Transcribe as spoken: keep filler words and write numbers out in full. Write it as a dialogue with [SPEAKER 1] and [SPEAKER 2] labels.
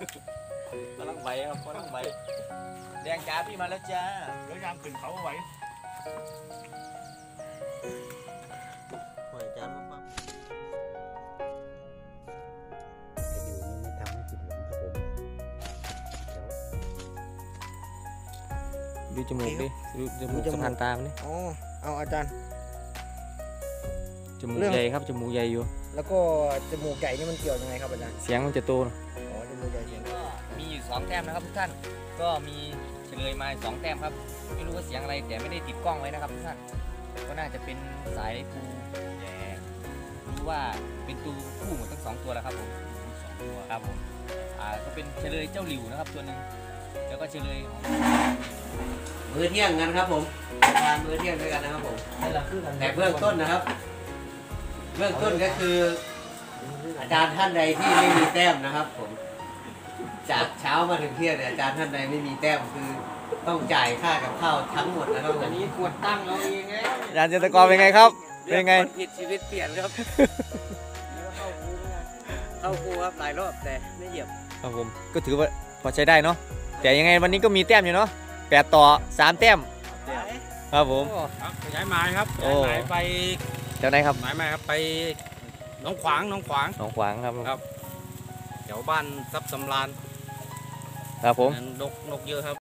[SPEAKER 1] กำลังใบครับกำลังใบแดงจ้าพี่มาแล้วจ้าเดี๋ยวยามขึ้นเขาเอาไว้หอยจานมาปั๊บ
[SPEAKER 2] ไอเดียวนี่ไม่ทำให้ผิดหวังครับผม
[SPEAKER 3] ดูจมูกดิดูจมูกสะพานตามันนี่
[SPEAKER 2] อ๋อเอาอาจารย์
[SPEAKER 3] จมูกใหญ่ครับจมูกใหญ่อยู่
[SPEAKER 2] แล้วก็จมูกใหญ่นี่มันเกี่ยวยังไงครับอาจารย์
[SPEAKER 3] เสียงมันจะโตนะ
[SPEAKER 2] อ๋อจมูกใหญ่เสียง
[SPEAKER 1] ก็มีอยู่สองแต้มนะครับทุกท่านก็มีเฉลยมาสองแต้มครับไม่รู้ว่าเสียงอะไรแต่ไม่ได้ติดกล้องไว้นะครับทุกท่านก็น่าจะเป็นสายปูแย่รู้ว่าเป็นตูคู่หมดทั้งสองตัวแล้วครับผมสองตัวครับผมอ่าก็เป็นเฉลยเจ้าหลิวนะครับตัวหนึ่งแล้วก็เฉลยของ
[SPEAKER 2] มื้อเที่ยงกันครับผมทานมื้อเที่ยงด้วยกันนะครับผมแต่เบื้องต้นนะครับเบื้องต้นก็คืออาจารย์ท่านใดที่ไม่มีแต้มนะครับผมจากเช้ามาถึงเที่ยงเนี่ยอาจารย์ท่านใดไม่มีแต้มคือต้องจ่ายค่ากับข้าวทั้งหมดนะครับอันนี้กดตั้งเราเองไง
[SPEAKER 3] อาจารย์เจตกรเป็นไงครับเป็นไง
[SPEAKER 2] ผิดชีวิตเปลี่ยนครับเข้าครูครับหลายรอบแต่ไม่เหยียบ
[SPEAKER 3] ครับผมก็ถือว่าพอใช้ได้เนาะแต่ยังไงวันนี้ก็มีแต้มอยู่เนาะแปดต่อสามแต้มครับผม
[SPEAKER 1] ย้ายหมายครับย้ายหมายไป
[SPEAKER 3] จากไหนครับ
[SPEAKER 1] หมายหมายครับไปน้องขวางน้องขวาง
[SPEAKER 3] น้องขวางครับ
[SPEAKER 1] ครับแถวบ้านทรัพย์สำราญ
[SPEAKER 3] ครับผม
[SPEAKER 1] นกนกเยอะครับ